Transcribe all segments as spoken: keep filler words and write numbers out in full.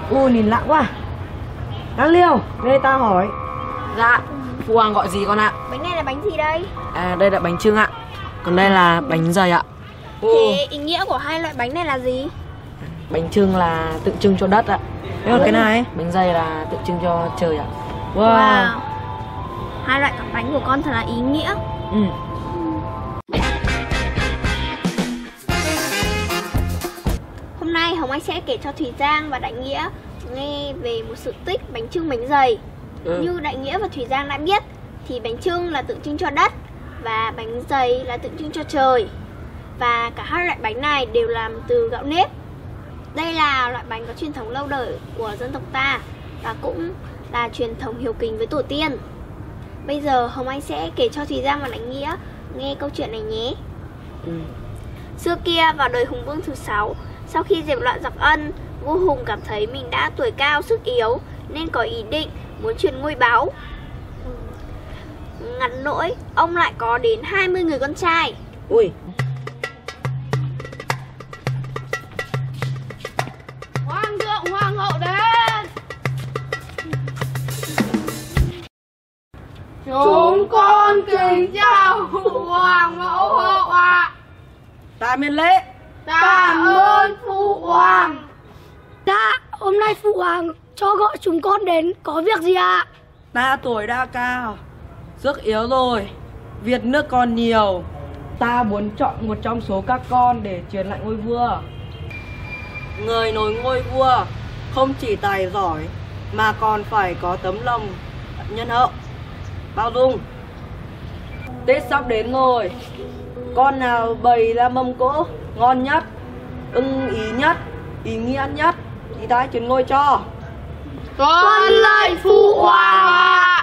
Ui, nhìn lạ quá. Đang Liêu, đây ta hỏi. Dạ, Phụ Hoàng gọi gì con ạ? Bánh này là bánh gì đây? À, đây là bánh chưng ạ. Còn đây là bánh dày ạ. Thế ý nghĩa của hai loại bánh này là gì? Bánh chưng là tượng trưng cho đất ạ. Thế còn cái này? Bánh dày là tượng trưng cho trời ạ. Wow, Wow. Hai loại bánh của con thật là ý nghĩa. Ừ. Hôm nay Hồng Anh sẽ kể cho Thùy Giang và Đại Nghĩa nghe về một sự tích bánh chưng bánh dày. Ừ. Như Đại Nghĩa và Thùy Giang đã biết thì bánh chưng là tượng trưng cho đất và bánh dày là tượng trưng cho trời. Và cả hai loại bánh này đều làm từ gạo nếp. Đây là loại bánh có truyền thống lâu đời của dân tộc ta và cũng là truyền thống hiếu kính với tổ tiên. Bây giờ Hồng Anh sẽ kể cho Thùy Giang và Đại Nghĩa nghe câu chuyện này nhé. Ừ. Xưa kia vào đời Hùng Vương thứ sáu, sau khi dẹp loạn Giặc Ân, vua Hùng cảm thấy mình đã tuổi cao sức yếu nên có ý định muốn truyền ngôi báu. Ngặt nỗi ông lại có đến hai mươi người con trai. Ui. Hoàng thượng hoàng hậu đến. Chúng con kính chào phụ hoàng mẫu hậu ạ. Ta miễn lễ. Cảm ơn phụ hoàng. Dạ, hôm nay phụ hoàng cho gọi chúng con đến có việc gì ạ? Ta tuổi đã cao, sức yếu rồi, việc nước còn nhiều. Ta muốn chọn một trong số các con để truyền lại ngôi vua. Người nối ngôi vua không chỉ tài giỏi mà còn phải có tấm lòng nhân hậu, bao dung. Tết sắp đến rồi, con nào bày ra mâm cỗ ngon nhất, ưng ý nhất, ý nghĩa nhất thì ta truyền ngôi cho. Tuân lệnh phụ hoàng ạ.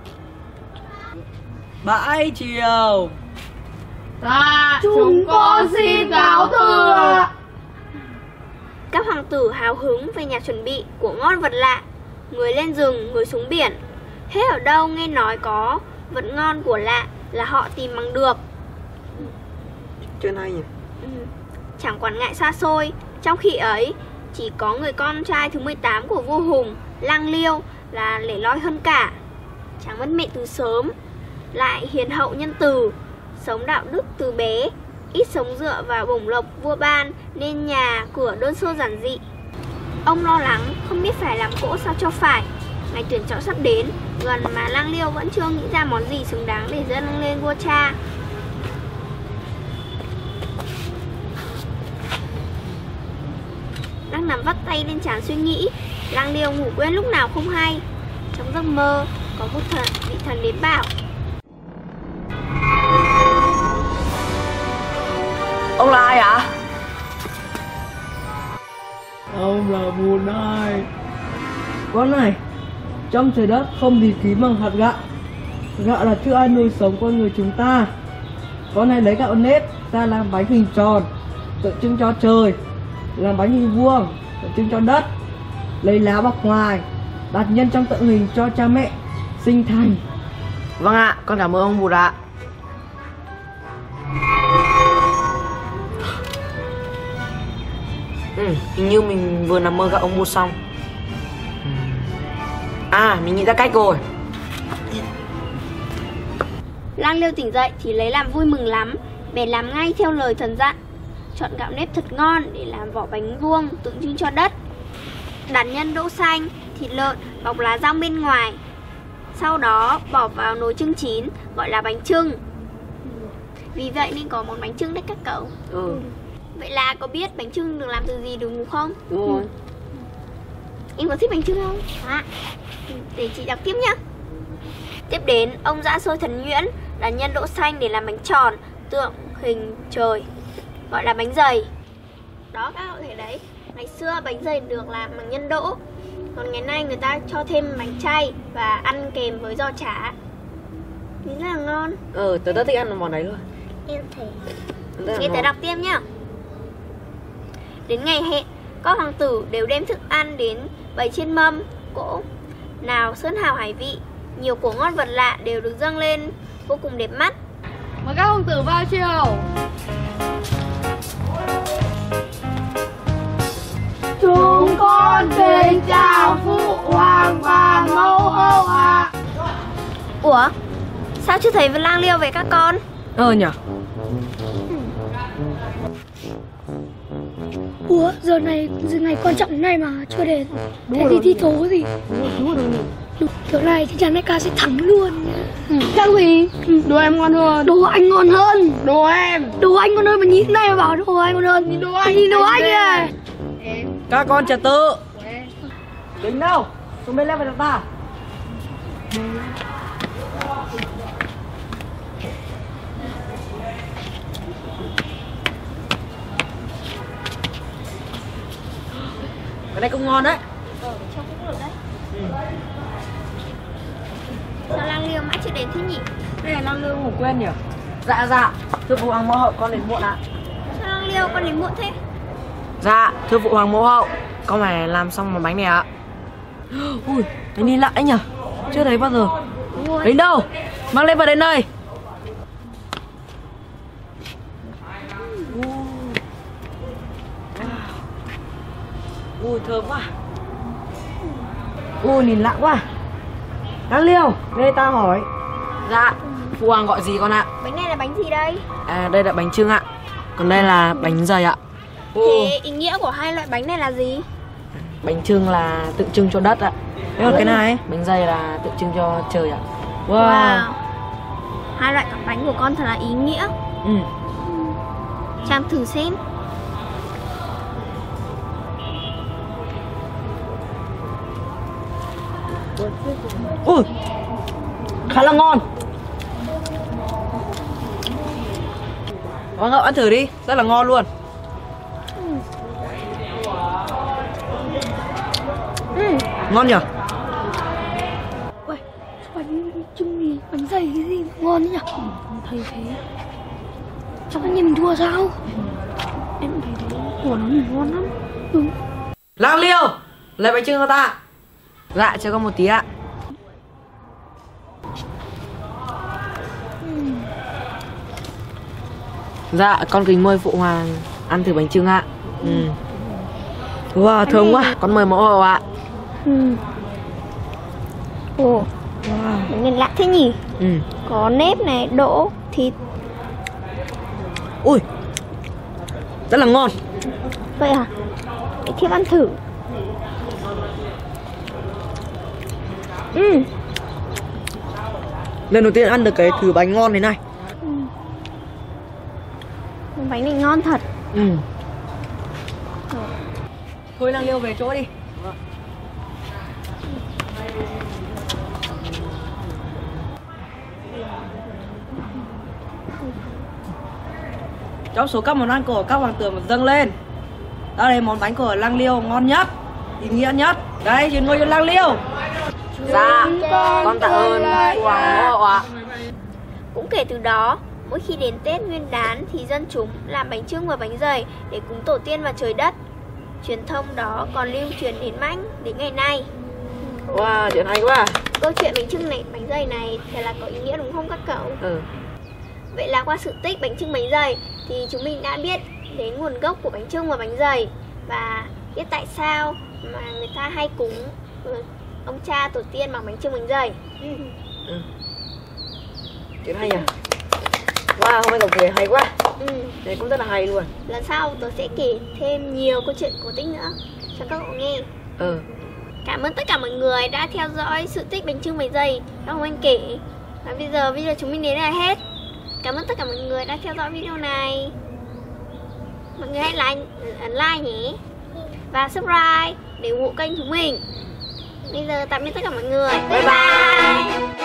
Bãi chiều. Dạ, chúng con xin cáo thừa. Các hoàng tử hào hứng về nhà chuẩn bị của ngon vật lạ. Người lên rừng, người xuống biển. Hết ở đâu nghe nói có vật ngon của lạ là họ tìm bằng được. Chuyện hay nhỉ? Ừ. Chẳng quản ngại xa xôi. Trong khi ấy chỉ có người con trai thứ mười tám của vua Hùng, Lang Liêu, là lẻ loi hơn cả. Chàng mất mẹ từ sớm, lại hiền hậu nhân từ, sống đạo đức từ bé, ít sống dựa vào bổng lộc vua ban nên nhà cửa đơn sơ giản dị. Ông lo lắng không biết phải làm cỗ sao cho phải. Ngày tuyển chọn sắp đến gần mà Lang Liêu vẫn chưa nghĩ ra món gì xứng đáng để dâng lên vua cha. Đang nằm vắt tay lên trán suy nghĩ, Lang Liêu ngủ quên lúc nào không hay. Trong giấc mơ có một thần, vị thần đến bảo: Ông là ai ạ? Ông là vua Nai. Con này, trong trời đất không gì kín bằng hạt gạo. Gạo là thức ăn nuôi sống con người chúng ta. Con này lấy gạo nếp ra làm bánh hình tròn, tượng trưng cho trời. Làm bánh hình vuông, tượng trưng cho đất. Lấy lá bọc ngoài, đặt nhân trong tượng hình cho cha mẹ sinh thành. Vâng ạ, con cảm ơn ông Bụt ạ. Ừ, hình như mình vừa nằm mơ gặp ông Bụt xong. À, mình nghĩ ra cách rồi. Lang Liêu tỉnh dậy thì lấy làm vui mừng lắm, bèn làm ngay theo lời thần dặn. Chọn gạo nếp thật ngon để làm vỏ bánh vuông tượng trưng cho đất. Đặt nhân đỗ xanh, thịt lợn bọc lá rong bên ngoài. Sau đó bỏ vào nồi chưng chín gọi là bánh chưng. Vì vậy nên có món bánh chưng đấy các cậu. Ừ. Vậy là có biết bánh chưng được làm từ gì đúng không? Đúng rồi. Em có thích bánh chưng không? À, để chị đọc tiếp nhá. Tiếp đến ông giã xôi thần nhuyễn, đặt nhân đỗ xanh để làm bánh tròn tượng hình trời, gọi là bánh dày. Đó các cậu thấy đấy, ngày xưa bánh dày được làm bằng nhân đỗ, còn ngày nay người ta cho thêm bánh chay và ăn kèm với giò chả. Thì rất là ngon. Ừ, tớ rất thích ăn món đấy luôn. Em thấy. Nghe tớ đọc tiếp nhá. Đến ngày hẹn, các hoàng tử đều đem thức ăn đến bày trên mâm cỗ. Nào sơn hào hải vị, nhiều của ngon vật lạ đều được dâng lên vô cùng đẹp mắt. Mời các hoàng tử vào chiều. Chúng con kính chào Ủa, sao chưa thấy lang liêu về các con? Ờ nhỉ. Ủa, giờ này giờ ngày quan trọng này mà chưa đến. Thế thì thi thố gì? Đúng, kiểu này thì chàng đại ca sẽ thắng luôn. Chắc gì? Đồ em ngon hơn. Đồ anh ngon hơn. Đồ em. Đồ anh ngon hơn mà nhìn thế này mà bảo đồ anh ngon hơn. Nhìn đồ anh. Nhìn đồ anh kìa. Các con trật tự. Đứng đâu? Xuống bên lên với ta. Cái này cũng ngon đấy. Ờ, trông cũng được đấy. Ừ. Sao lang liêu mãi chưa đến thế nhỉ? Đây là lang liêu ngủ quên nhỉ? Dạ dạ, thưa phụ hoàng mẫu hậu con đến muộn ạ. Sao lang liêu con đến muộn thế? Dạ, thưa phụ hoàng mẫu hậu, con phải làm xong một bánh này ạ. Ui, cái nhìn lạ nhỉ? Chưa thấy bao giờ. Đúng rồi. Đến đâu? Mang lên vào đến đây. Ui, thơm quá. Ui, nhìn lạ quá. Lang liêu, đây ta hỏi. Dạ, phụ hoàng gọi gì con ạ? Bánh này là bánh gì đây? À, đây là bánh chưng ạ. Còn đây là bánh dày ạ. Thế ý nghĩa của hai loại bánh này là gì? Bánh chưng là tượng trưng cho đất ạ. Thế còn cái này? Bánh dày là tượng trưng cho trời ạ. Wow, Wow. Hai loại bánh của con thật là ý nghĩa. Ừ. Trang thử xem. Ui, khá là ngon. Hoàng hậu ăn thử đi, rất là ngon luôn. Ừ. Ngon nhỉ? Uầy, bánh trưng gì, bánh dày cái gì mà ngon thế nhỉ? Thấy thế. Sao anh nhìn mình thua sao? Em thấy thế, của nó ngon lắm. Đúng. Lang liêu, lấy bánh chưng cho ta. Dạ, cho con một tí ạ. Dạ, con kính mời phụ hoàng ăn thử bánh chưng ạ. Ừ. Wow, thơm quá. Con mời mẫu hậu ạ. Ừ. Ồ, bánh này lạ thế nhỉ? Ừ. Có nếp này, đỗ, thịt. Ui, rất là ngon. Vậy à? Để Thiếp ăn thử. Ừ. Lần đầu tiên ăn được cái thứ bánh ngon thế này. Ừ. Bánh này ngon thật. Ừ. Thôi Lang liêu về chỗ đi. Trong số các món ăn của các hoàng tử mà dâng lên, đây là món bánh của Lang liêu ngon nhất, ý nghĩa nhất. Đây, truyền ngôi cho Lang liêu. Dạ, con tạ ơn phụ hoàng mẫu hậu ạ. Cũng kể từ đó, mỗi khi đến Tết Nguyên đán thì dân chúng làm bánh chưng và bánh dày để cúng tổ tiên và trời đất. Truyền thông đó còn lưu truyền đến mãi đến ngày nay. Wow, chuyện hay quá. Câu chuyện bánh chưng này, bánh dày này thật là có ý nghĩa đúng không các cậu? Ừ. Vậy là qua sự tích bánh chưng bánh dày thì chúng mình đã biết đến nguồn gốc của bánh chưng và bánh dày và biết tại sao mà người ta hay cúng ông cha tổ tiên bằng bánh chưng bánh dày. Ừ. Ừ. Chuyện hay nhỉ? Wow, hôm nay tổng kể hay quá. Ừ. Đấy cũng rất là hay luôn. Lần sau tớ sẽ kể thêm nhiều câu chuyện cổ tích nữa cho các cậu nghe. Ừ. Cảm ơn tất cả mọi người đã theo dõi sự tích bánh chưng bánh dày các ông anh kể. Và bây giờ video chúng mình đến đây là hết. Cảm ơn tất cả mọi người đã theo dõi video này. Mọi người hãy like, ấn like nhé. Và subscribe để ủng hộ kênh chúng mình. Bây giờ tạm biệt tất cả mọi người. Bye bye.